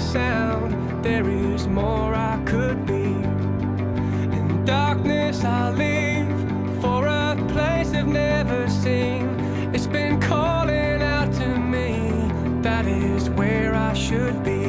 sound, there is more I could be. In darkness I'll leave for a place I've never seen. It's been calling out to me, that is where I should be.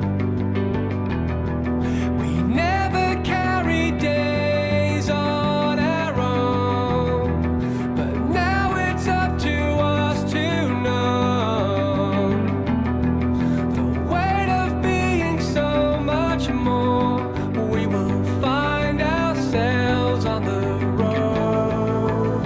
We never carry days on our own, but now it's up to us to know the weight of being so much more. We will find ourselves on the road.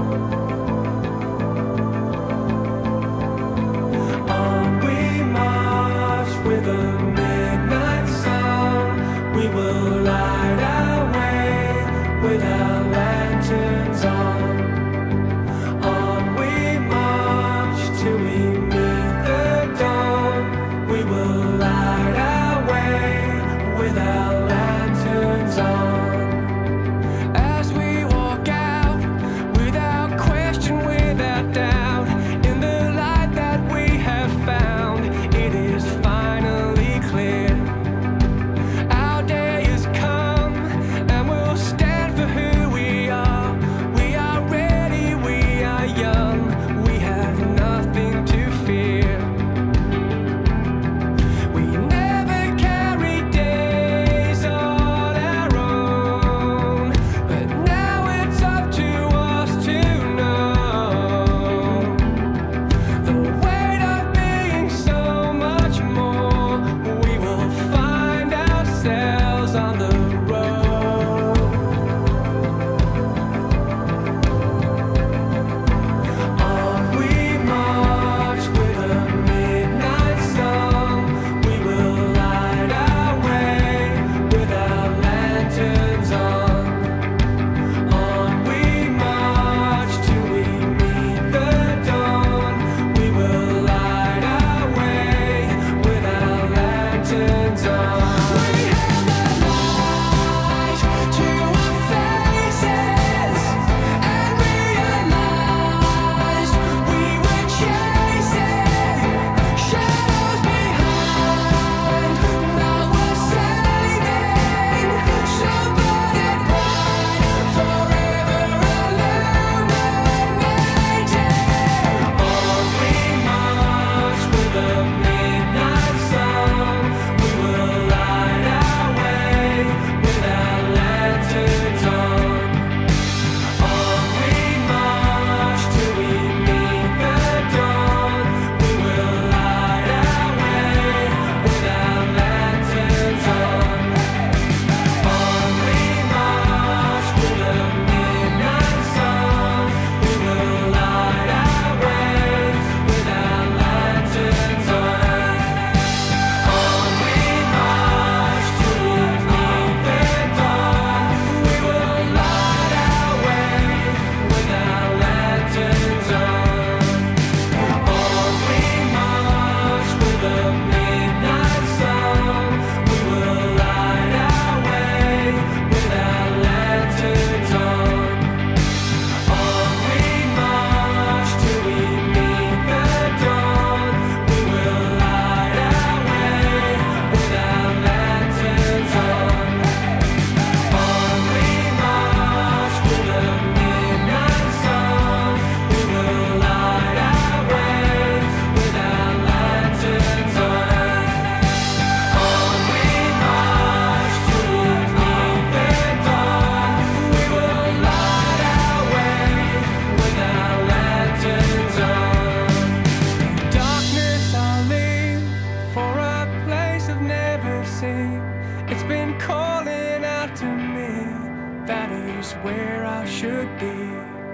On we march with a midnight sun. We will light our way with our lanterns on. On we march till we meet the dawn. We will light our way with our lanterns on. As we walk out, without question, without doubt, in the light that we have found, it is finally clear. Our day has come, and we'll stand for who we are. We are ready, we are young, we have nothing to fear. We never carry days on our own, but now it's up to us to know the weight of being so much more. We will find ourselves on the road. On we march with a midnight sun. We will light our way with our lanterns on. On we march till we meet the dawn. We will light our way with our lanterns on. We held the light to our faces and realized we were chasing shadows behind. Now we're saving somebody bright, forever illuminated. On we march with a midnight sun. We will light our way with our lanterns on. On we march till we meet the dawn. We will light our way with our lanterns on. On we march with a midnight sun. We will light our way with our lanterns on. On we march till we meet the dawn. We will light our way with our lanterns on. On we march with a midnight sun. We will light our way with our lanterns on. On we march till we meet the dawn. We will light our way with our lanterns on. On we march with a midnight sun. We will light our way with our lanterns on. On we march till we meet the dawn. We will light our way with our lanterns on. In darkness I'll leave for a place I've never seen. It's been calling out to me, that is where I should be.